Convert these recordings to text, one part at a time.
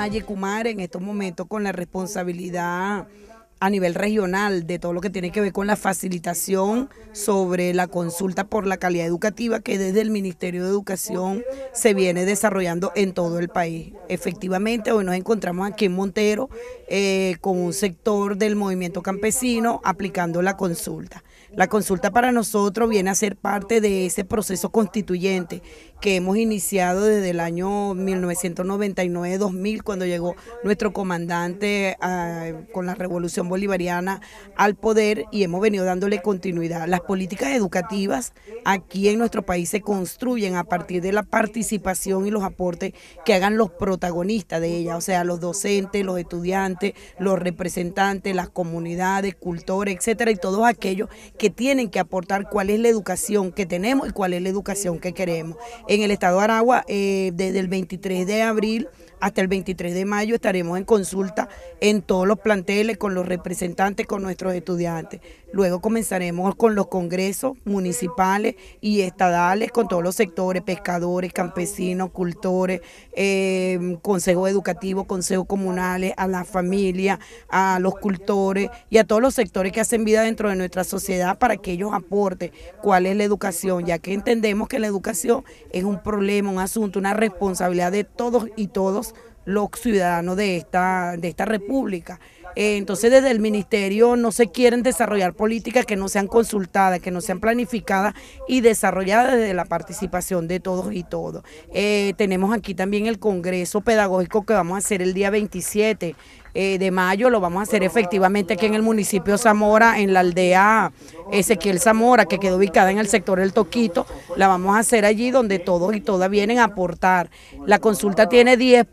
Yecumare en estos momentos con la responsabilidad a nivel regional de todo lo que tiene que ver con la facilitación sobre la consulta por la calidad educativa que desde el Ministerio de Educación se viene desarrollando en todo el país. Efectivamente, hoy nos encontramos aquí en Montero con un sector del movimiento campesino aplicando la consulta. La consulta para nosotros viene a ser parte de ese proceso constituyente que hemos iniciado desde el año 1999-2000, cuando llegó nuestro comandante con la Revolución Bolivariana al poder, y hemos venido dándole continuidad. Las políticas educativas aquí en nuestro país se construyen a partir de la participación y los aportes que hagan los protagonistas de ellas, o sea, los docentes, los estudiantes, los representantes, las comunidades, cultores, etcétera, y todos aquellos que tienen que aportar cuál es la educación que tenemos y cuál es la educación que queremos. En el estado de Aragua, desde el 23 de abril hasta el 23 de mayo estaremos en consulta en todos los planteles con los representantes, con nuestros estudiantes. Luego comenzaremos con los congresos municipales y estadales con todos los sectores, pescadores, campesinos, cultores, consejos educativos, consejos comunales, a la familia, a los cultores y a todos los sectores que hacen vida dentro de nuestra sociedad para que ellos aporten cuál es la educación, ya que entendemos que la educación es un problema, un asunto, una responsabilidad de todos y todos los ciudadanos de esta república. Entonces desde el ministerio no se quieren desarrollar políticas que no sean consultadas, que no sean planificadas y desarrolladas desde la participación de todos y todos. Tenemos aquí también el congreso pedagógico que vamos a hacer el día 27 de mayo, lo vamos a hacer efectivamente aquí en el municipio de Zamora, en la aldea Ezequiel Zamora, que quedó ubicada en el sector del Toquito. La vamos a hacer allí donde todos y todas vienen a aportar. La consulta tiene 10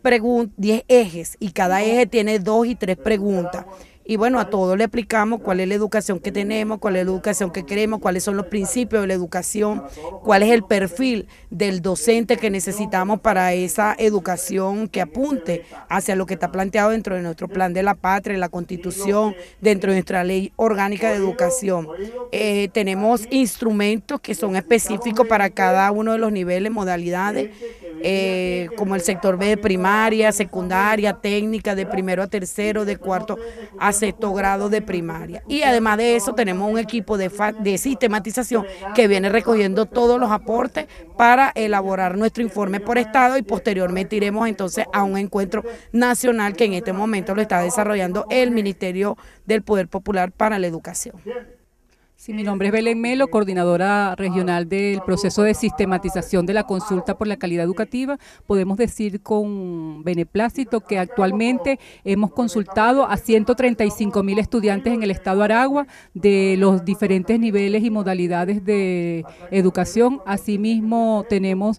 ejes y cada eje tiene 2 y 3 preguntas. Y bueno, a todos le explicamos cuál es la educación que tenemos, cuál es la educación que queremos, cuáles son los principios de la educación, cuál es el perfil del docente que necesitamos para esa educación que apunte hacia lo que está planteado dentro de nuestro plan de la patria, la Constitución, dentro de nuestra ley orgánica de educación. Tenemos instrumentos que son específicos para cada uno de los niveles, modalidades, como el sector B de primaria, secundaria, técnica, de primero a tercero, de cuarto a sexto grado de primaria. Y además de eso tenemos un equipo de sistematización que viene recogiendo todos los aportes para elaborar nuestro informe por estado, y posteriormente iremos entonces a un encuentro nacional que en este momento lo está desarrollando el Ministerio del Poder Popular para la Educación. Sí, mi nombre es Belén Melo, coordinadora regional del proceso de sistematización de la consulta por la calidad educativa. Podemos decir con beneplácito que actualmente hemos consultado a 135.000 estudiantes en el estado de Aragua de los diferentes niveles y modalidades de educación. Asimismo, tenemos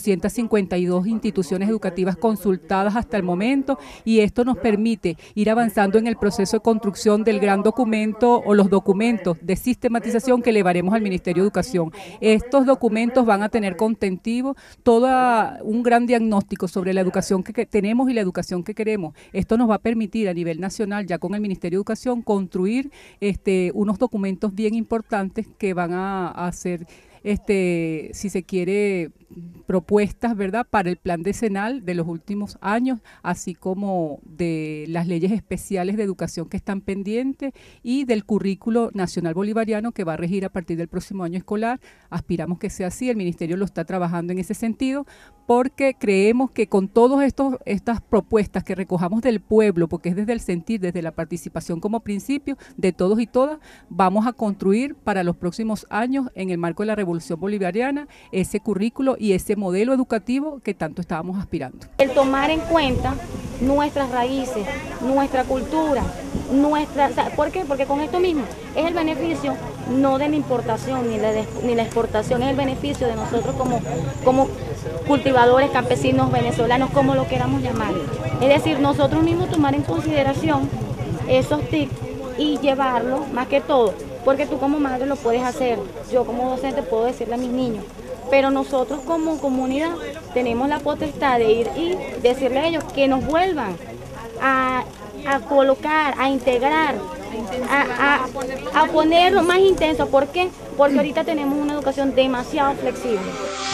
852 instituciones educativas consultadas hasta el momento, y esto nos permite ir avanzando en el proceso de construcción del gran documento o los documentos de sistematización que elevaremos al Ministerio de Educación. Estos documentos van a tener contentivo todo un gran diagnóstico sobre la educación que tenemos y la educación que queremos. Esto nos va a permitir a nivel nacional, ya con el Ministerio de Educación, construir unos documentos bien importantes que van a hacer, si se quiere, propuestas, ¿verdad?, para el plan decenal de los últimos años, así como de las leyes especiales de educación que están pendientes y del currículo nacional bolivariano que va a regir a partir del próximo año escolar. Aspiramos que sea así, el ministerio lo está trabajando en ese sentido, porque creemos que con todas estas propuestas que recojamos del pueblo, porque es desde el sentir, desde la participación como principio de todos y todas, vamos a construir para los próximos años, en el marco de la Revolución Bolivariana, ese currículo y ese modelo educativo que tanto estábamos aspirando. El tomar en cuenta nuestras raíces, nuestra cultura, ¿por qué? Porque con esto mismo es el beneficio no de la importación ni la exportación, es el beneficio de nosotros como cultivadores, campesinos, venezolanos, como lo queramos llamar. Es decir, nosotros mismos tomar en consideración esos tips y llevarlo más que todo, porque tú como madre lo puedes hacer, yo como docente puedo decirle a mis niños, pero nosotros como comunidad tenemos la potestad de ir y decirle a ellos que nos vuelvan a colocar, a integrar, a ponerlo más intenso. ¿Por qué? Porque ahorita tenemos una educación demasiado flexible.